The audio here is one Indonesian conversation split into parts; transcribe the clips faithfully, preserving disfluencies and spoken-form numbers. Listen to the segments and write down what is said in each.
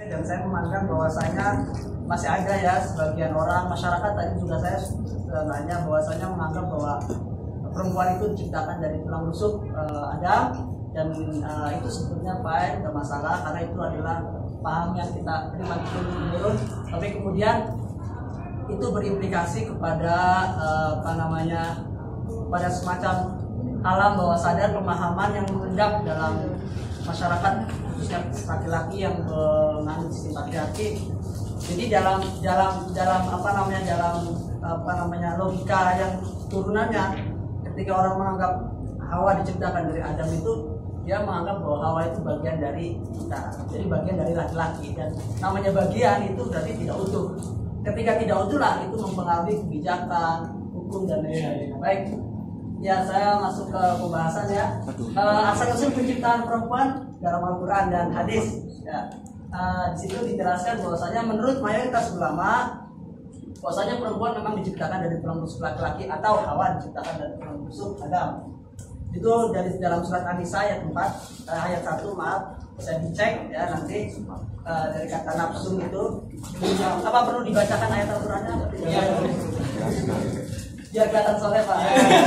dan saya memandang bahwasanya masih ada ya sebagian orang masyarakat, tadi juga saya sudah nanya bahwasanya menganggap bahwa perempuan itu diciptakan dari tulang rusuk uh, Adam, dan uh, itu sebetulnya fine, tidak masalah karena itu adalah paham yang kita terima turun-temurun. Tapi kemudian itu berimplikasi kepada uh, apa namanya pada semacam alam bawah sadar, pemahaman yang mengendap dalam masyarakat khususnya laki-laki yang menganut sistem patriarki. Jadi dalam dalam dalam apa namanya dalam apa namanya logika yang turunannya, ketika orang menganggap Hawa diciptakan dari Adam itu, dia menganggap bahwa Hawa itu bagian dari kita, jadi bagian dari laki-laki, dan namanya bagian itu berarti tidak utuh. Ketika tidak utuh lah itu mempengaruhi kebijakan, hukum dan lain-lain. Baik, ya saya masuk ke pembahasan ya. Uh, asal-usul penciptaan perempuan dalam Al-Quran dan hadis. Ya. Uh, di situ dijelaskan bahwasanya menurut mayoritas ulama, bahwasanya perempuan memang diciptakan dari tulang rusuk laki-laki atau Hawa diciptakan dari tulang rusuk Adam. Itu dari dalam surat An-Nisa ayat empat, uh, ayat satu, maaf saya dicek ya nanti uh, dari kata nafsu itu. Apa perlu dibacakan ayat Al-Qurannya? Ya. Biar kelihatan soleh Pak.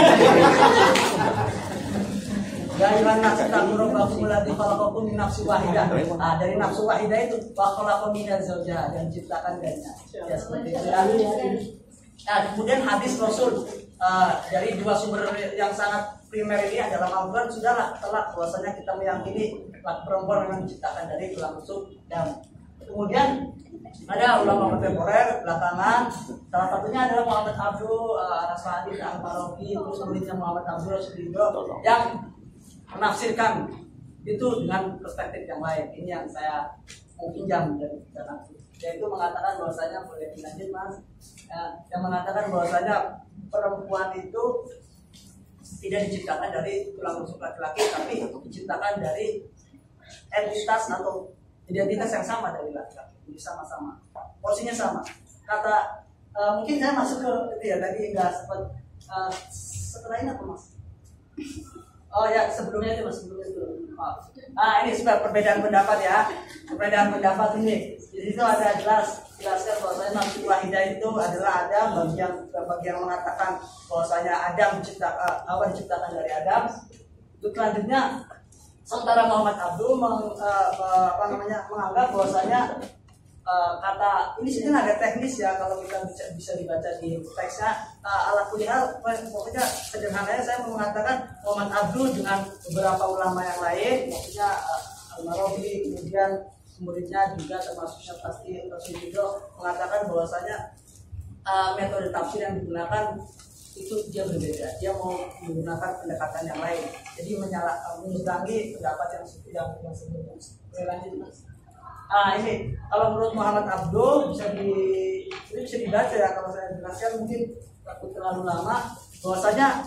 Dari mana kita berubahum lagi kalau kau min nafsu wahidah. Nah, dari nafsu wahidah itu bakal minaz zaujah dan ciptakan darinya. Ya seperti itu ya. Nah, kemudian hadis Rasul uh, dari dua sumber yang sangat primer ini adalah Al-Quran, sudahlah telah bahwasanya kita meyakini perempuan yang diciptakan dari tulang rusuk dan kemudian ada ulama kontemporer belakangan, salah satunya adalah Muhammad Abdul uh, Al-Asadi Al-Farabi, terus muridnya Muhammad Abdul Sudiro yang menafsirkan itu dengan perspektif yang lain. Ini yang saya mau pinjam dari dalam, yaitu mengatakan bahwasanya, boleh dilanjut Mas, ya, yang mengatakan bahwasanya perempuan itu tidak diciptakan dari tulang rusuk laki-laki, tapi diciptakan dari entitas atau identitas yang sama dari laki-laki, jadi sama-sama, porsinya sama. Kata uh, mungkin saya masuk ke ya tadi enggak sempat uh, setelah ini apa Mas? Oh ya sebelumnya itu Mas, sebelumnya itu. Oh. Ah ini sebenarnya perbedaan pendapat ya, perbedaan pendapat ini. Di situ ada jelas jelaskan bahwasanya nafsu wahidah itu adalah Adam, bagi yang bagi yang mengatakan bahwasanya Adam diciptakan, Hawa diciptakan dari Adam. Untuk selanjutnya, sementara Muhammad Abdul meng, uh, uh, apa namanya menganggap bahwasanya uh, kata ini sebenarnya agak teknis ya kalau kita bisa, bisa dibaca di teksnya. Uh, ala kulihal, pokoknya sederhananya saya mau mengatakan Muhammad Abdul dengan beberapa ulama yang lain, maksudnya uh, Al-Marawi, kemudian muridnya juga termasuknya pasti Rasulullah mengatakan bahwasanya uh, metode tafsir yang digunakan itu dia berbeda, dia mau menggunakan pendekatan yang lain, jadi menyalah menyerangi pendapat yang yang yang sebelumnya. Lanjut Mas. Ah ini kalau menurut Muhammad Abdul bisa di ini bisa dibaca ya, kalau saya jelaskan mungkin takut terlalu lama, bahwasanya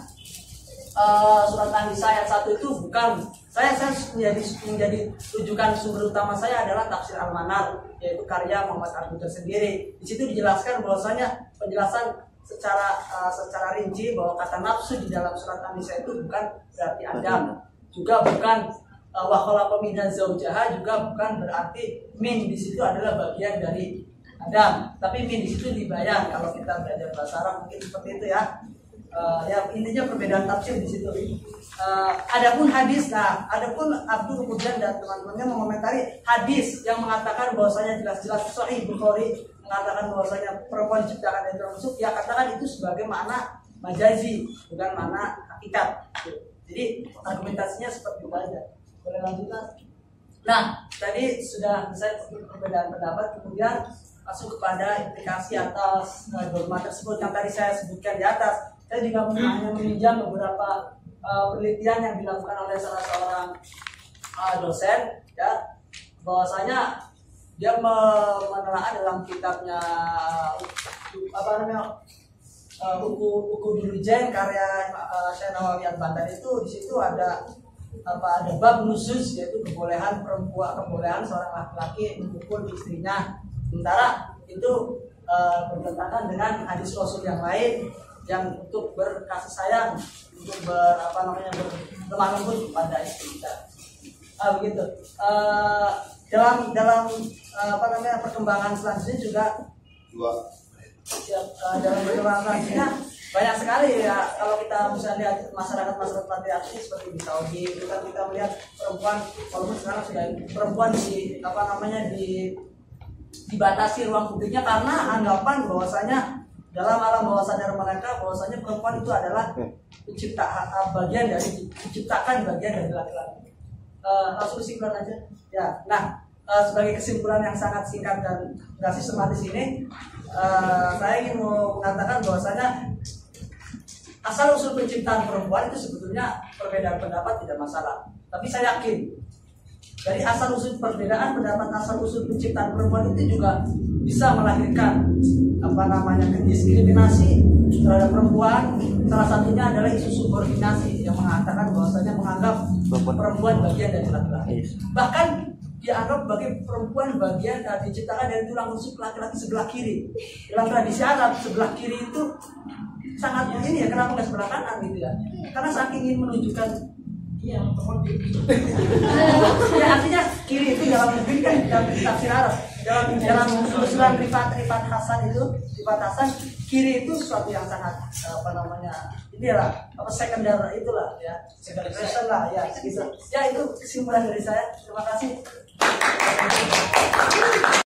uh, surat An-Nisa ayat satu itu bukan saya saya menjadi menjadi rujukan sumber utama saya adalah tafsir Al-Manar, yaitu karya Muhammad Abdul tersendiri. Di situ dijelaskan bahwasanya penjelasan secara uh, secara rinci bahwa kata nafsu di dalam surat An-Nisa itu bukan berarti Adam, juga bukan uh, wa khalaqa minaz zaujaha, juga bukan berarti min di situ adalah bagian dari Adam, tapi min di situ dibayar. Kalau kita belajar bahasa Arab mungkin seperti itu ya. Uh, ya intinya perbedaan tafsir di situ. Uh, adapun hadis, nah, adapun Abdul kemudian dan teman-temannya mengomentari hadis yang mengatakan bahwasanya jelas-jelas Sahih Bukhari mengatakan bahwasanya perempuan diciptakan dari tulang rusuk, ya katakan itu sebagai makna majazi, bukan makna hakikat. Jadi argumentasinya seperti itu aja. Boleh lanjutkan? Nah, tadi sudah saya perbedaan pendapat, kemudian masuk kepada implikasi atas dogma tersebut yang tadi saya sebutkan di atas. Saya juga hanya meminjam beberapa uh, penelitian yang dilakukan oleh salah seorang uh, dosen, ya, bahwasanya dia menelaah dalam kitabnya apa namanya uh, buku buku Dirjen karya uh, Syekh Nawawi Al-Bantan itu. Di situ ada apa ada bab khusus, yaitu kebolehan perempuan kebolehan seorang laki-laki memukul istrinya, sementara itu uh, bertentangan dengan hadis Rasul yang lain yang untuk berkasih sayang, untuk ber apa namanya berlemah lembut kepada istri kita. Ah begitu. Uh, dalam dalam uh, apa namanya perkembangan selanjutnya juga ya, uh, dalam perkembangan selanjutnya banyak sekali ya. Kalau kita misalnya lihat masyarakat masyarakat patriarki seperti di Saudi itu kan kita melihat perempuan, walaupun sekarang sudah perempuan di apa namanya di dibatasi ruang publiknya karena anggapan bahwasanya dalam alam bawah sadar mereka bahwasanya perempuan itu adalah pencipta bagian dari diciptakan bagian dari laki-laki. Uh, langsung kesimpulan aja ya. Nah, uh, sebagai kesimpulan yang sangat singkat dan nggak sistematis ini, uh, saya ingin mau mengatakan bahwasanya asal usul penciptaan perempuan itu sebetulnya perbedaan pendapat tidak masalah. Tapi saya yakin dari asal usul perbedaan pendapat, asal usul penciptaan perempuan itu juga bisa melahirkan apa namanya diskriminasi terhadap perempuan. Salah satunya adalah isu subordinasi yang mengatakan bahwasanya menganggap perempuan bagian dari laki-laki. Bahkan dianggap sebagai perempuan bagian uh, diciptakan dari tulang rusuk laki-laki sebelah kiri. Dalam tradisi Arab sebelah kiri itu sangat ini ya, kenapa nggak sebelah kanan gitu ya? Karena saking ingin menunjukkan yang ya, artinya kiri itu dalam negeri kan dalam tafsir Arab, dalam dalam penelusuran Rifat Rifat Hasan itu Rifat Hasan kiri itu sesuatu yang sangat apa namanya inilah apa sekunder itulah ya, second person lah ya gitu. Ya itu kesimpulan dari saya. Terima kasih.